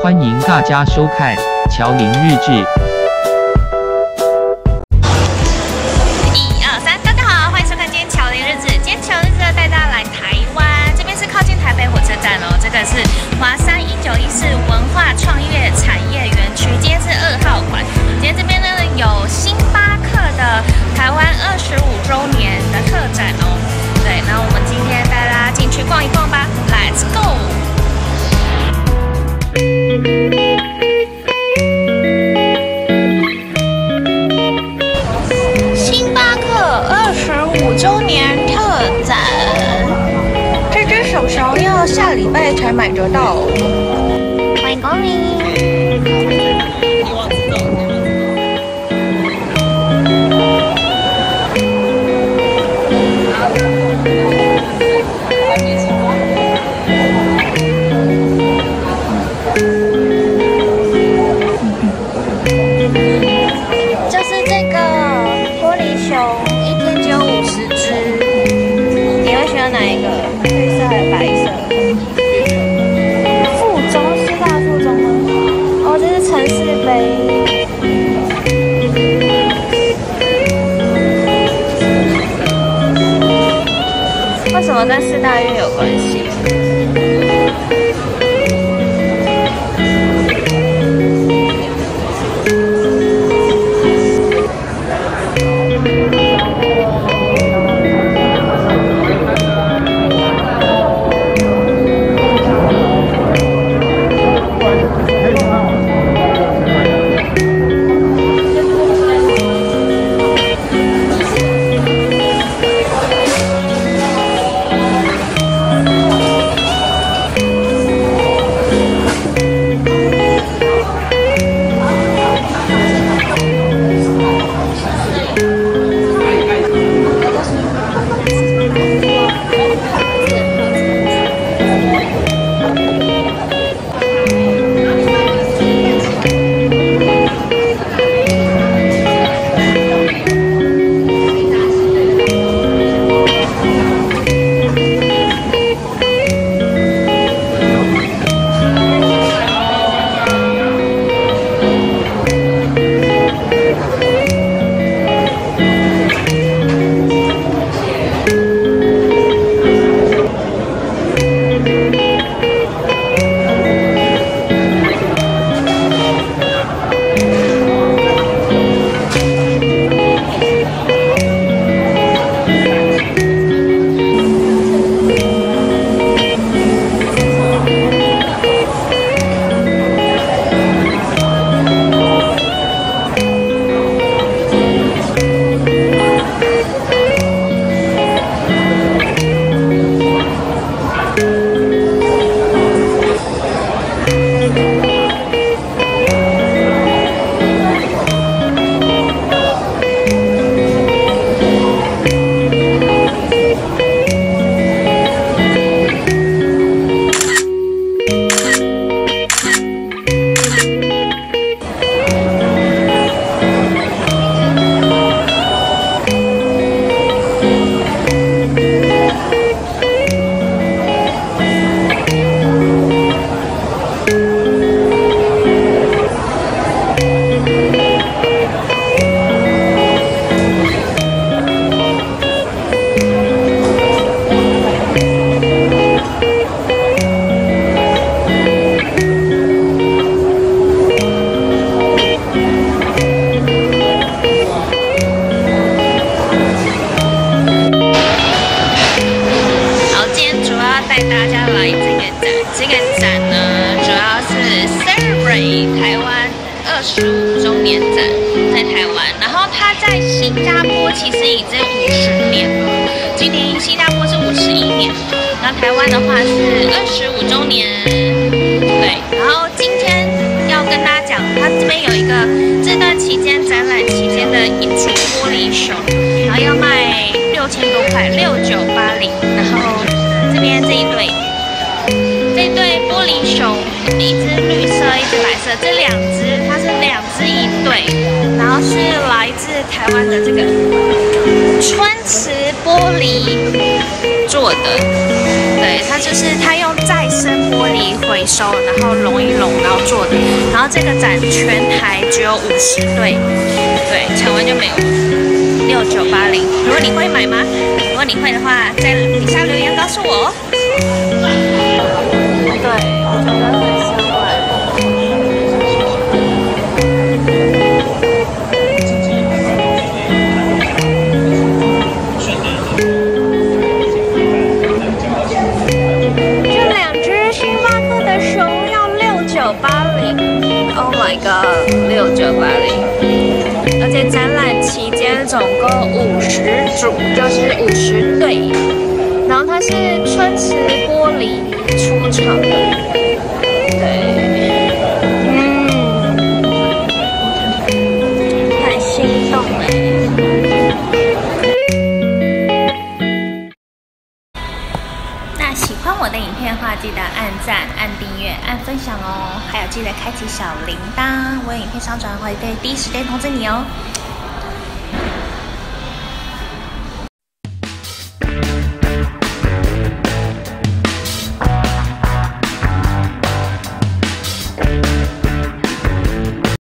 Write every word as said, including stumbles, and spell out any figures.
欢迎大家收看乔林日志。 一二三，大家好，欢迎收看今天乔林日志。今天乔林日志带大家来台湾，这边是靠近台北火车站哦。这个是华山一九一四文化创业产业园区，今天是二号馆。今天这边呢有星巴克的台湾二十五周年的特展哦。对，那我们今天带大家进去逛一逛吧 ，Let's go！ 星巴克二十五周年特展，这只手手要下礼拜才买得到，欢迎光临。就是这个玻璃熊，一天只有五十只。你会选哪一个？绿色还是白色？附中，师大附中吗？哦，这是城市杯。为什么跟四大运有关系？带大家来这个展，这个展呢主要是 celebrate 台湾二十五周年展，在台湾。然后它在新加坡其实已经五十年了，今年新加坡是五十一年，那台湾的话是二十五周年。对，然后今天要跟大家讲，它这边有一个这段期间展览期间的一组玻璃熊，然后要卖六千多块，六九八零，然后。这边这一对，这对玻璃熊，一只绿色，一只白色，这两只它是两只一对，然后是来自台湾的这个春瓷玻璃做的，对，它就是它用再生玻璃以回收，然后拢一拢，然后做的。然后这个展全台只有五十对，对，抢完就没有了。六九八零，如果你会买吗？如果你会的话，在底下留言告诉我哦。对，我觉得很喜欢。这两只星巴克的熊要六九八零 ，Oh my god， 六九八零。而且展览期间总共五十组，就是五十对。然后它是春瓷玻璃出厂的，对，嗯，很心动哎。那喜欢我的影片的话，记得按赞、按订阅、按分享哦，还有记得开启小铃铛，我有影片上传会第一时间通知你哦。